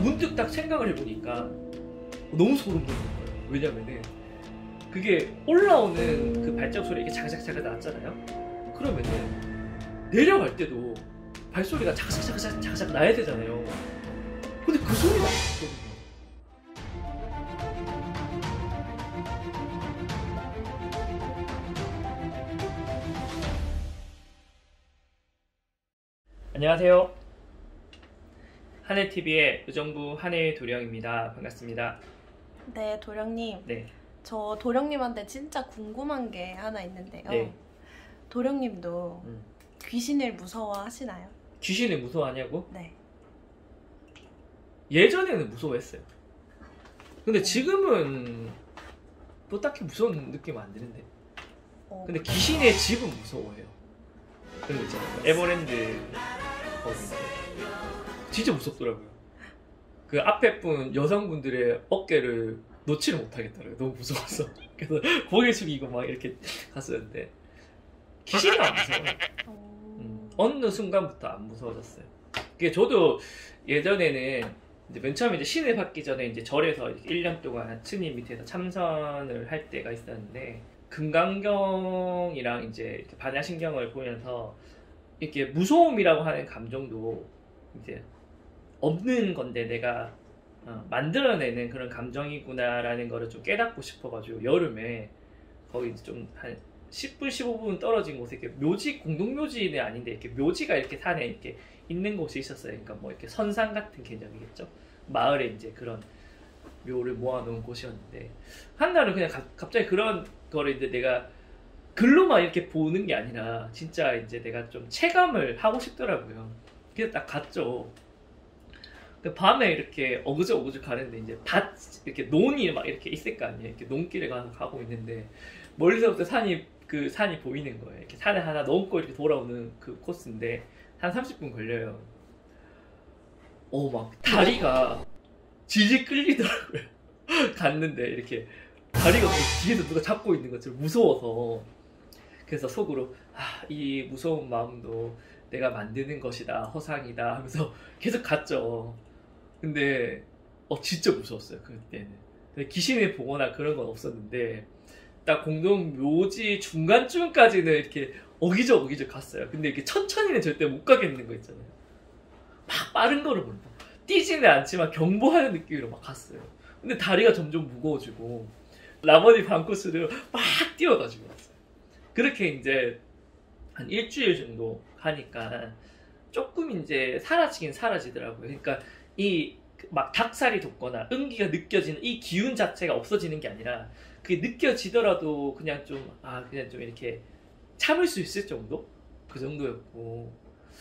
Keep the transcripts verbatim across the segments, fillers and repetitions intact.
문득 딱 생각을 해보니까 너무 소름 돋는 거예요. 왜냐면은 그게 올라오는 그 발자국 소리 이렇게 자작자작 났잖아요. 그러면은 내려갈 때도 발소리가 자작자작 자작 나야 되잖아요. 근데 그 소리가 없거든요. 안녕하세요. 한해티비의 의정부 한해 도령입니다. 반갑습니다. 네, 도령님. 네. 저 도령님한테 진짜 궁금한 게 하나 있는데요. 네. 도령님도 음. 귀신을 무서워하시나요? 귀신을 무서워하냐고? 네. 예전에는 무서워했어요. 근데 지금은 또 딱히 무서운 느낌 안 드는데. 어, 근데 귀신의 집은 무서워해요. 그런 거 있잖아요. 에버랜드 거기인데 진짜 무섭더라고요. 그 앞에 분 여성분들의 어깨를 놓지를 못하겠더라고요. 너무 무서워서. 그래서 고개 숙이고 막 이렇게 갔었는데 귀신이 안 무서워요. 어... 음, 어느 순간부터 안 무서워졌어요. 그게 저도 예전에는 이제 맨 처음에 이제 신을 받기 전에 이제 절에서 일 년 동안 스님 밑에서 참선을 할 때가 있었는데 금강경이랑 이제 이렇게 반야신경을 보면서 이렇게 무서움이라고 하는 감정도 이제 없는 건데 내가 어, 만들어내는 그런 감정이구나라는 거를 좀 깨닫고 싶어가지고 여름에 거기 좀 한 십 분, 십오 분 떨어진 곳에 이렇게 묘지, 공동묘지는 아닌데 이렇게 묘지가 이렇게 산에 이렇게 있는 곳이 있었어요. 그러니까 뭐 이렇게 선상 같은 개념이겠죠. 마을에 이제 그런 묘를 모아놓은 곳이었는데 한날은 그냥 가, 갑자기 그런 거를 이제 내가 글로만 이렇게 보는 게 아니라 진짜 이제 내가 좀 체감을 하고 싶더라고요. 그래서 딱 갔죠. 밤에 이렇게 어그저어그저 가는데 이제 밭 이렇게 논이 막 이렇게 있을 거 아니에요. 이렇게 논길에 가고 있는데 멀리서부터 산이 그 산이 보이는 거예요. 이렇게 산을 하나 넘고 이렇게 돌아오는 그 코스인데 한 삼십 분 걸려요. 어, 막 다리가 질질 끌리더라고요. 갔는데 이렇게 다리가 뭐 뒤에서 누가 잡고 있는 것처럼 무서워서 그래서 속으로 아, 이 무서운 마음도 내가 만드는 것이다, 허상이다 하면서 계속 갔죠. 근데 어 진짜 무서웠어요 그때는. 귀신을 보거나 그런 건 없었는데 딱 공동 묘지 중간쯤까지는 이렇게 어기적 어기적 갔어요. 근데 이렇게 천천히는 절대 못 가겠는 거 있잖아요. 막 빠른 거를 몰라. 뛰지는 않지만 경보하는 느낌으로 막 갔어요. 근데 다리가 점점 무거워지고 나머지 반 코스를 막 뛰어가지고 왔어요. 그렇게 이제 한 일주일 정도 하니까 조금 이제 사라지긴 사라지더라고요. 그러니까 이 막 닭살이 돋거나 응기가 느껴지는 이 기운 자체가 없어지는 게 아니라 그게 느껴지더라도 그냥 좀 아 그냥 좀 이렇게 참을 수 있을 정도? 그 정도였고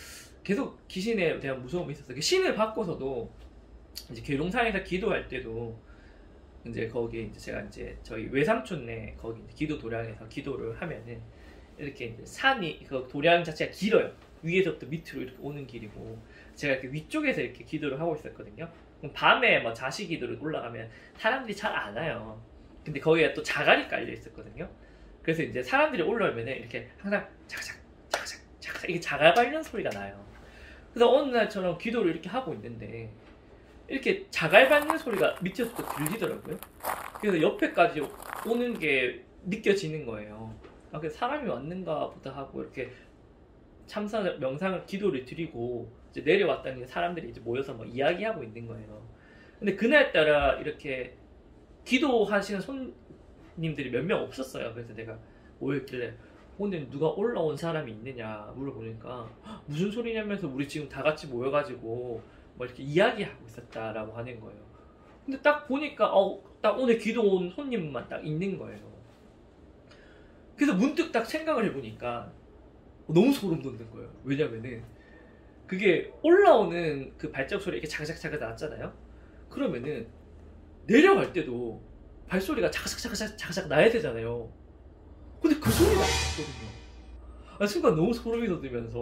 계속 귀신에 대한 무서움이 있었어요. 신을 받고서도 이제 계룡산에서 기도할 때도 이제 거기 이제 제가 이제 저희 외삼촌네 거기 이제 기도 도량에서 기도를 하면은 이렇게 이제 산이 그 도량 자체가 길어요. 위에서부터 밑으로 이렇게 오는 길이고 제가 이렇게 위쪽에서 이렇게 기도를 하고 있었거든요. 그럼 밤에 뭐 자시 기도를 올라가면 사람들이 잘 안 와요. 근데 거기에 또 자갈이 깔려 있었거든요. 그래서 이제 사람들이 올라오면 이렇게 항상 자작 자작 자작 이게 자갈 밟는 소리가 나요. 그래서 어느 날처럼 기도를 이렇게 하고 있는데 이렇게 자갈 밟는 소리가 밑에서 또 들리더라고요. 그래서 옆에까지 오는 게 느껴지는 거예요. 아, 그래서 사람이 왔는가 보다 하고 이렇게 참선을 명상을 기도를 드리고 이제 내려왔더니 사람들이 이제 모여서 뭐 이야기하고 있는 거예요. 근데 그날따라 이렇게 기도하시는 손님들이 몇 명 없었어요. 그래서 내가 뭐였길래 오늘 누가 올라온 사람이 있느냐 물어보니까 무슨 소리냐면서 우리 지금 다 같이 모여가지고 뭐 이렇게 이야기하고 있었다라고 하는 거예요. 근데 딱 보니까 어, 딱 오늘 기도 온 손님만 딱 있는 거예요. 그래서 문득 딱 생각을 해보니까 너무 소름 돋는 거예요. 왜냐면은 그게 올라오는 그 발자국 소리 이렇게 자작자작 났잖아요. 그러면은 내려갈 때도 발소리가 자작자작 자작 나야 되잖아요. 근데 그 소리가 없거든요. 아, 순간 너무 소름이 돋으면서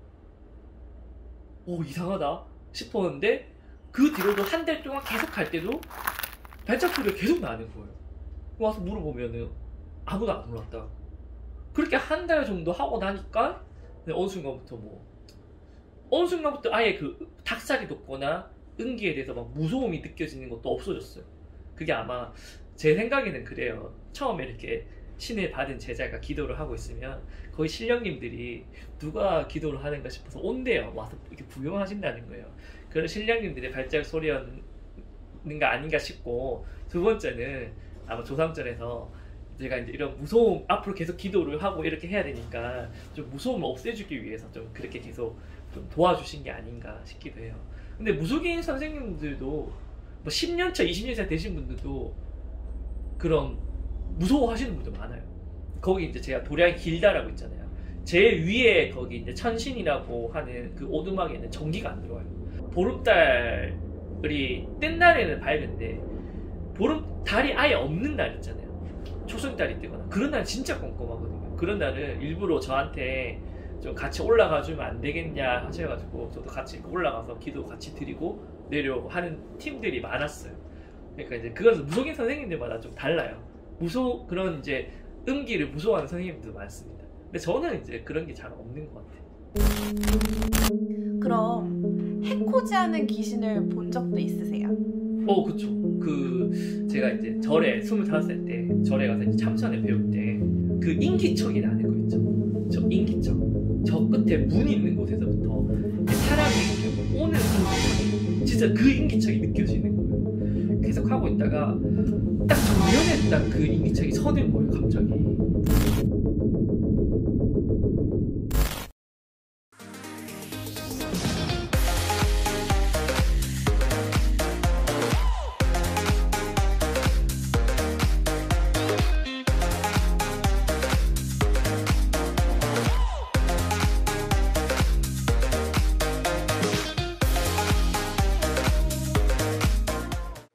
오 이상하다 싶었는데 그 뒤로도 한 달 동안 계속 갈 때도 발자국 소리가 계속 나는 거예요. 와서 물어보면은 아무도 안 올랐다. 그렇게 한 달 정도 하고 나니까 어느 순간부터 뭐 어느 순간부터 아예 그 닭살이 돋거나 은기에 대해서 막 무서움이 느껴지는 것도 없어졌어요. 그게 아마 제 생각에는 그래요. 처음에 이렇게 신을 받은 제자가 기도를 하고 있으면 거의 신령님들이 누가 기도를 하는가 싶어서 온대요. 와서 이렇게 구경하신다는 거예요. 그런 신령님들의 발작 소리였는가 아닌가 싶고, 두 번째는 아마 조상전에서 제가 이제 이런 무서움, 앞으로 계속 기도를 하고 이렇게 해야 되니까 좀 무서움을 없애주기 위해서 좀 그렇게 계속 좀 도와주신 게 아닌가 싶기도 해요. 근데 무속인 선생님들도 뭐 십 년 차, 이십 년 차 되신 분들도 그런 무서워하시는 분들 많아요. 거기 이제 제가 도량이 길다라고 있잖아요. 제일 위에 거기 이제 천신이라고 하는 그 오두막에는 전기가 안 들어와요. 보름달이 뜬 날에는 밝은데 보름 달이 아예 없는 날 있잖아요. 초승달이 뜨거나 그런 날 진짜 꼼꼼하거든요. 그런 날은 일부러 저한테 좀 같이 올라가 주면 안 되겠냐 하셔가지고 저도 같이 올라가서 기도 같이 드리고 내려오고 하는 팀들이 많았어요. 그러니까 이제 그건 무속인 선생님들마다 좀 달라요. 무소 그런 이제 음기를 무서워하는 선생님들도 많습니다. 근데 저는 이제 그런 게 잘 없는 것 같아요. 그럼 해코지하는 귀신을 본 적도 있으세요? 어, 그쵸. 그 제가 이제 절에 스물다섯 살 때 절에 가서 이제 참선을 배울 때 그 인기척이라는 거 있죠. 저 인기척. 저 끝에 문 있는 곳에서부터 사람이 이렇게 오는 인기척이 진짜 그 인기척이 느껴지는 거예요. 계속 하고 있다가 딱 정면에 딱 그 인기척이 서는 거예요, 갑자기.